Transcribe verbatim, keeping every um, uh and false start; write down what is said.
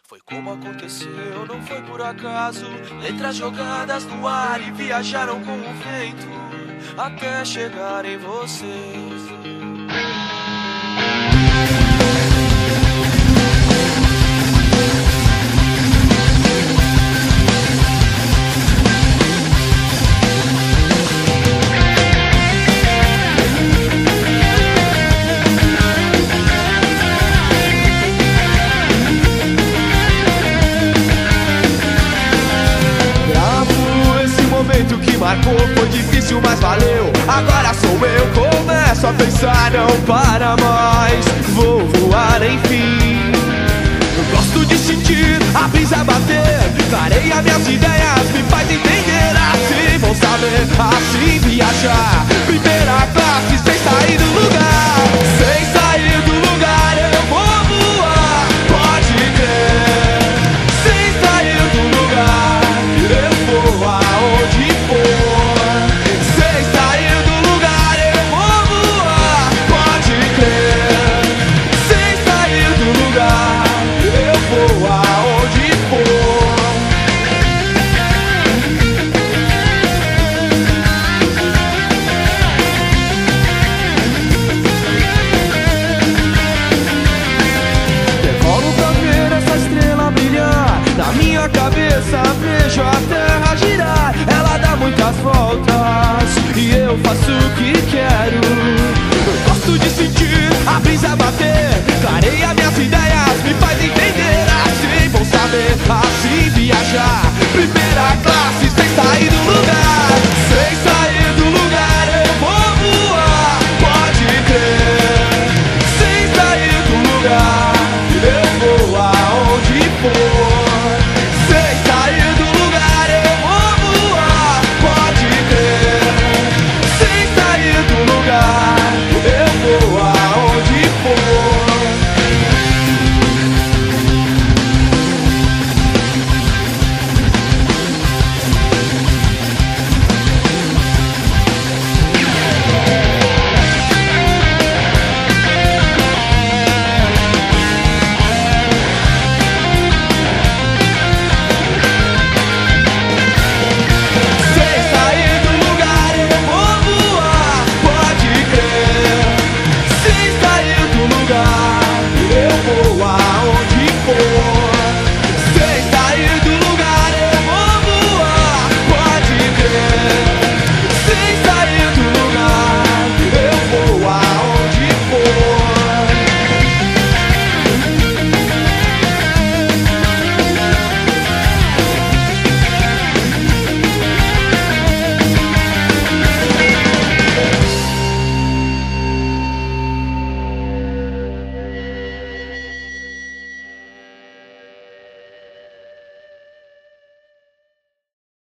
Foi como aconteceu, não foi por acaso. Letras jogadas no ar e viajaram com o vento até chegar em você. Que marcou, foi difícil, mas valeu. Agora sou eu, começo a pensar, não para mais. Vou voar, enfim.